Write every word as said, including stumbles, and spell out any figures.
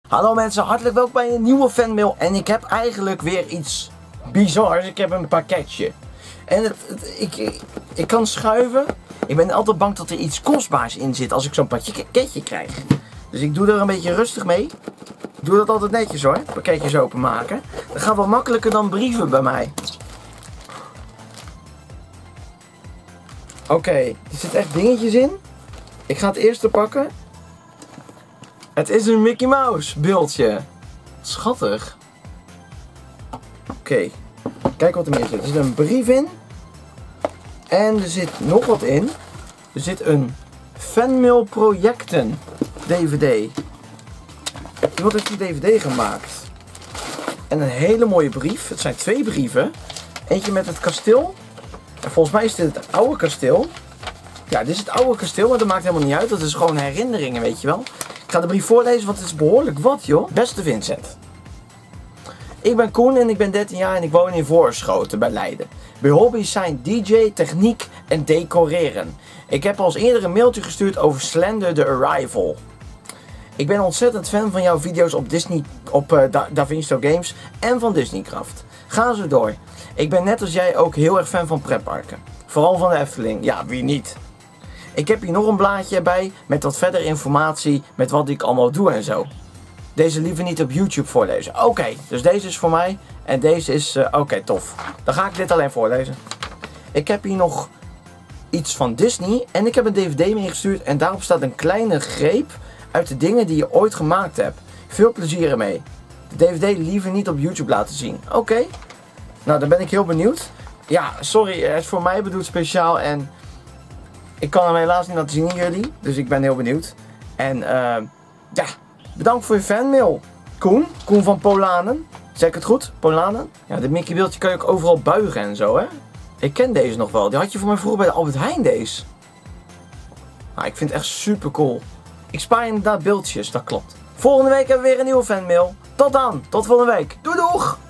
Hallo mensen, hartelijk welkom bij een nieuwe fanmail. En ik heb eigenlijk weer iets bizars. Ik heb een pakketje. En het, het, ik, ik, ik kan schuiven. Ik ben altijd bang dat er iets kostbaars in zit als ik zo'n pakketje krijg. Dus ik doe er een beetje rustig mee. Ik doe dat altijd netjes hoor, pakketjes openmaken. Dat gaat wel makkelijker dan brieven bij mij. Oké, okay, er zitten echt dingetjes in. Ik ga het eerste pakken. Het is een Mickey Mouse beeldje. Schattig. Oké, okay. Kijk wat er meer zit. Er zit een brief in. En er zit nog wat in. Er zit een fanmail projecten D V D. Iemand heeft die D V D gemaakt. En een hele mooie brief. Het zijn twee brieven. Eentje met het kasteel. En volgens mij is dit het oude kasteel. Ja, dit is het oude kasteel, maar dat maakt helemaal niet uit. Dat is gewoon herinneringen, weet je wel. Ik ga de brief voorlezen, want het is behoorlijk wat, joh. Beste Vincent. Ik ben Koen en ik ben dertien jaar en ik woon in Voorschoten bij Leiden. Mijn hobby's zijn D J, techniek en decoreren. Ik heb al eens eerder een mailtje gestuurd over Slender the Arrival. Ik ben ontzettend fan van jouw video's op Disney, op uh, Da DaVinci Games en van Disneycraft. Ga zo door. Ik ben net als jij ook heel erg fan van pretparken. Vooral van de Efteling. Ja, wie niet? Ik heb hier nog een blaadje erbij met wat verdere informatie met wat ik allemaal doe en zo. Deze liever niet op YouTube voorlezen. Oké, okay, dus deze is voor mij en deze is... Uh, Oké, okay, tof. Dan ga ik dit alleen voorlezen. Ik heb hier nog iets van Disney en ik heb een D V D meegestuurd en daarop staat een kleine greep uit de dingen die je ooit gemaakt hebt. Veel plezier ermee. De D V D liever niet op YouTube laten zien. Oké. Okay. Nou, dan ben ik heel benieuwd. Ja, sorry, het is voor mij bedoeld speciaal en ik kan hem helaas niet laten zien aan jullie. Dus ik ben heel benieuwd. En uh, ja, bedankt voor je fanmail. Koen, Koen van Polanen. Zeg ik het goed? Polanen? Ja, dit Mickey beeldje kan je ook overal buigen en zo, hè. Ik ken deze nog wel. Die had je voor mij vroeger bij de Albert Heijn, deze. Nou, ik vind het echt super cool. Ik spaar inderdaad beeldjes, dat klopt. Volgende week hebben we weer een nieuwe fanmail. Tot dan, tot volgende week. Doei doeg!